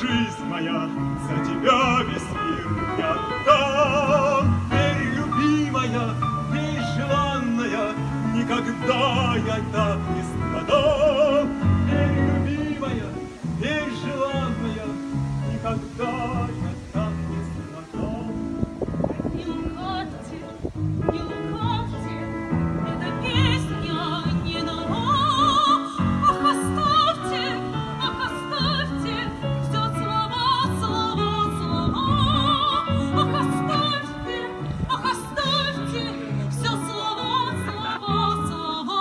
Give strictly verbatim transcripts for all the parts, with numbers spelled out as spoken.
жизнь моя, за тебя весь мир я отдам. Эй, любимая, эй, желанная, никогда я так не страдал. Эй, любимая, эй, желанная, никогда я так не страдал. Не лукавьте, не лукавьте, эта песня не нова. Ах, оставьте, ах, оставьте, все слова, слова, слова. Ах, оставьте, ах, оставьте, все слова, слова, слова.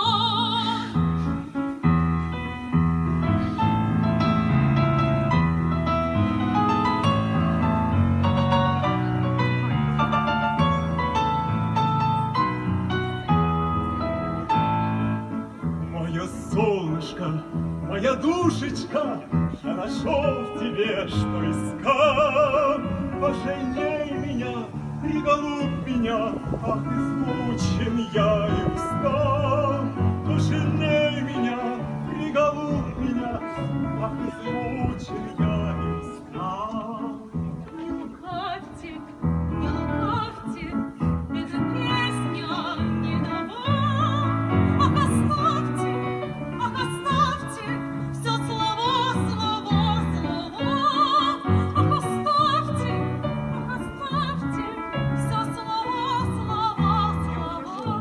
Мое солнышко, моя душечка, я нашел в тебе, что искал. Пожалей меня, приголубь меня, ах, измучен я и устал. Пожалей меня, приголубь меня, ах, измучен я и устал. Не лукавьте, не лукавьте, эта песня не нова. Ах, оставьте, ах, оставьте, все слова, слова, слова. Ах, оставьте, ах, оставьте, все слова, слова, слова.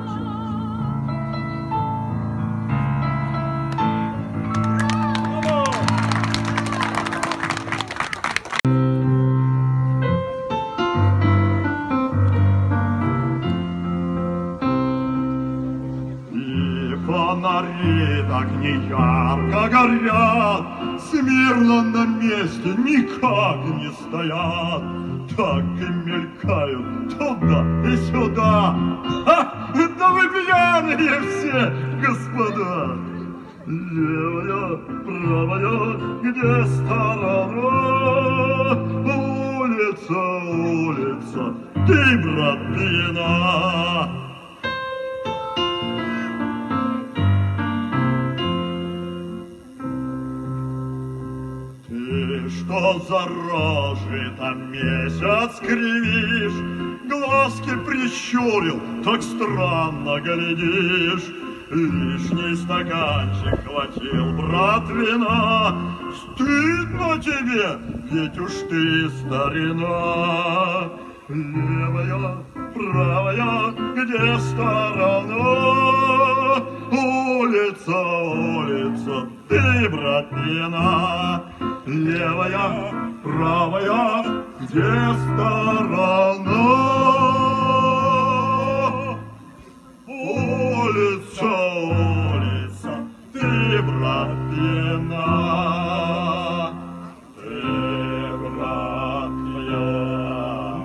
И фонари так неярко горят, смирно на месте никак не стоят, так и мелькают туда и сюда. Ха! Да вы пьяные все, господа! Левая, правая, где сторона? Улица, улица, ты, брат, пьяна. Ты что за рожи там месяц кривишь, глазки прищурил, так странно глядишь. Лишний стаканчик хватил, брат, вина. Стыдно тебе, ведь уж ты старина. Левая, правая, где сторона? Улица, улица, ты, брат, пьяна. Левая, правая, где сторона? Улица, улица, ты, брат, пьяна. Ты, брат, пьяна.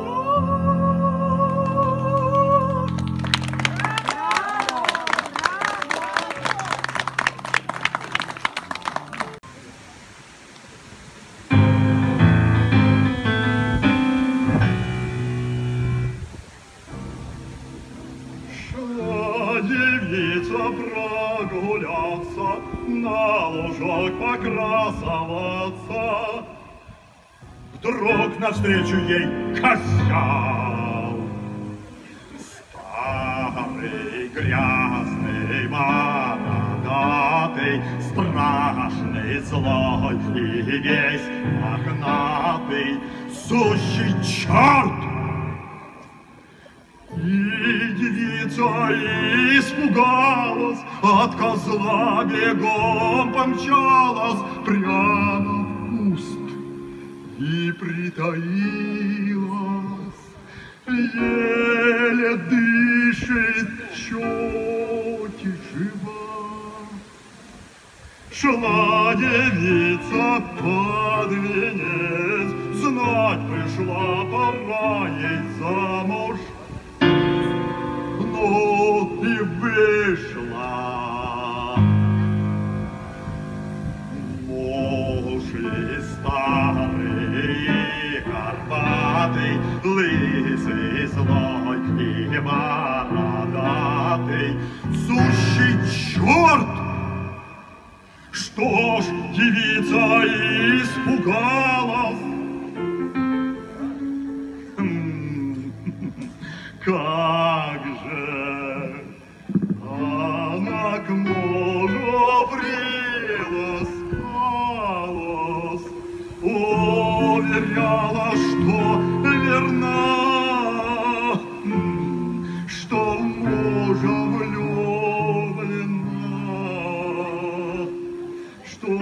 Девица прогуляться, на лужок покрасоваться. Вдруг навстречу ей козел, старый, грязный, бородатый, страшный, злой и весь мохнатый, сущий черт. И девица испугалась, от козла бегом помчалась прямо в куст и притаилась, еле дышит, чуть жива. Шла девица под венец, знать пришла пора ей замуж. Ну и вышла. Муж и старый, и горбатый, лысый, злой и бородатый, сущий черт, что Что ж, девица испугалась? Как же она к мужу приласкалась, уверяла, что верна, что в мужа влюблена, что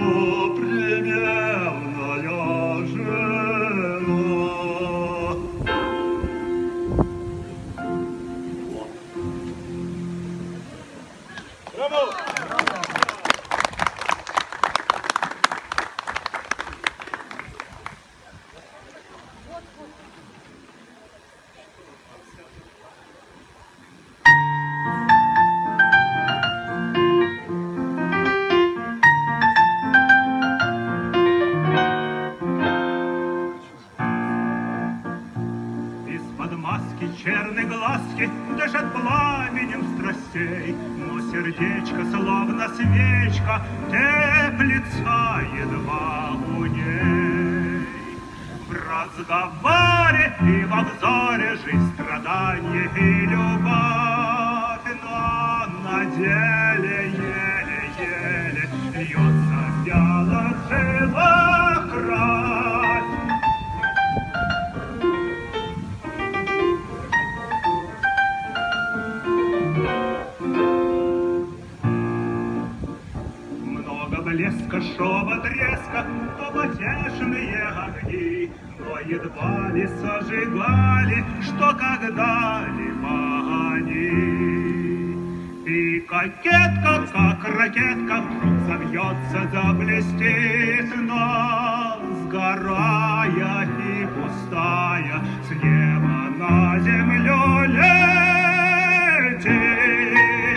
примерная жена. Браво! Из-под маски черной глазки дышат пламенем страстей, но сердечко, словно свечка, теплится едва у ней. В разговоре и во взоре жизнь, страдание и любовь, но на деле еле-еле льется в вялых жилах кровь. Блеска, шова, треска, то потешные огни, но едва ли сожигали, что когда-либо они. И кокетка, как ракетка, вдруг забьется, заблестит, но сгорая и пустая, с неба на землю летит.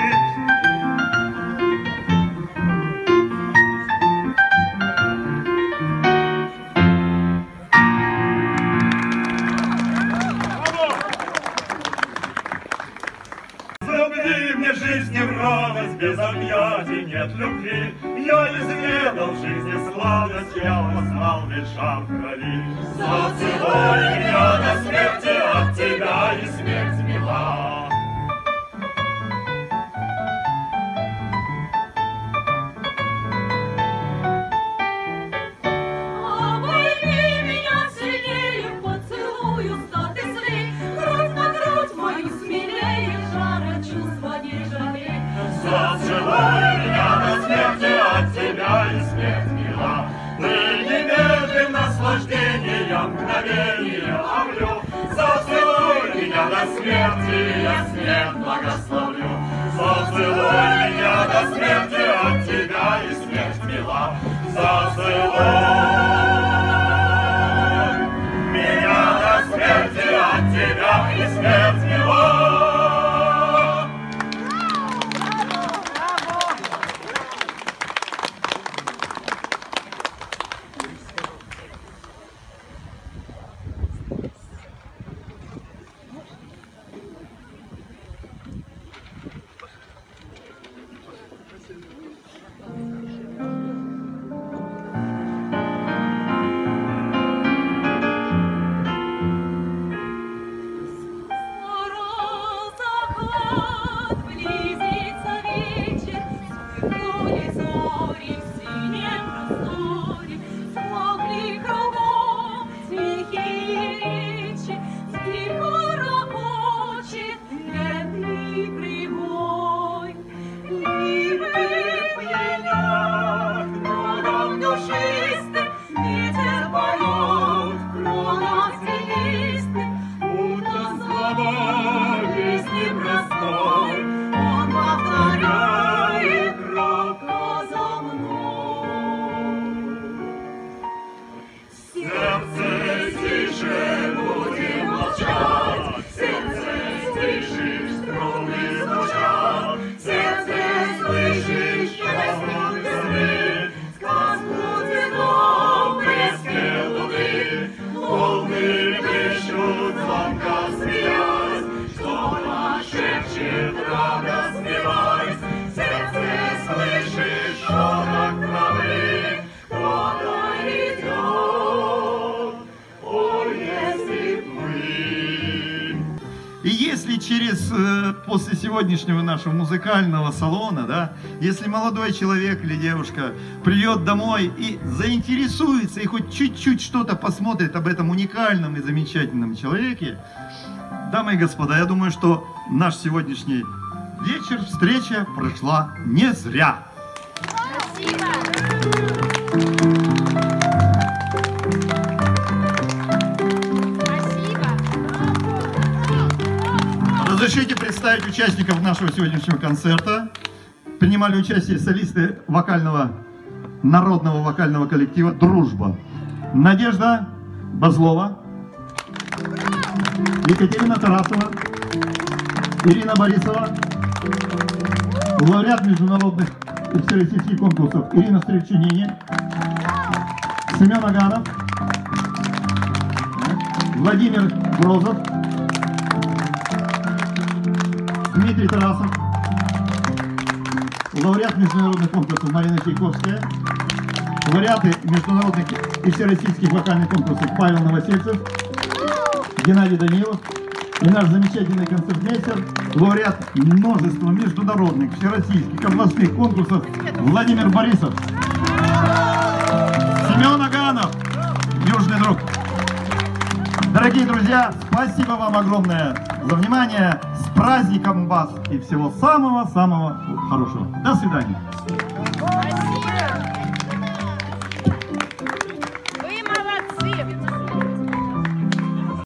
Жизни в радость, без объятий нет любви. Я изведал жизни сладость, я узнал лишь в крови. Зацелуй меня до смерти, от тебя и смерть мила. Обойми меня сильнее, поцелую статы сны, грудь на грудь мою смелее, жара чувства не жалей. Зацелуй меня до смерти, от тебя и смерть мила. Ты немедленно наслаждения, мгновение омлю. Зацелуй меня до смерти, я смерть благословлю. Зацелуй меня до смерти, от тебя и смерть мила. Зацелуй меня до смерти, от тебя и смерть мила. И если через, э, после сегодняшнего нашего музыкального салона, да, если молодой человек или девушка придет домой и заинтересуется, и хоть чуть-чуть что-то посмотрит об этом уникальном и замечательном человеке, дамы и господа, я думаю, что наш сегодняшний вечер, встреча прошла не зря. Спасибо. Разрешите представить участников нашего сегодняшнего концерта. Принимали участие солисты вокального, народного вокального коллектива «Дружба». Надежда Базлова, Екатерина Тарасова, Ирина Борисова, лауреат международных и всероссийских конкурсов Ирина Стрельчинини, Семен Аганов, Владимир Грозов, Дмитрий Тарасов, лауреат международных конкурсов Марина Чайковская, лауреаты международных и всероссийских вокальных конкурсов Павел Новосельцев, Геннадий Данилов и наш замечательный концертмейстер, лауреат множества международных, всероссийских, областных конкурсов Владимир Борисов. Семен Аганов, южный друг. Дорогие друзья, спасибо вам огромное за внимание. С праздником вас и всего самого-самого хорошего. До свидания.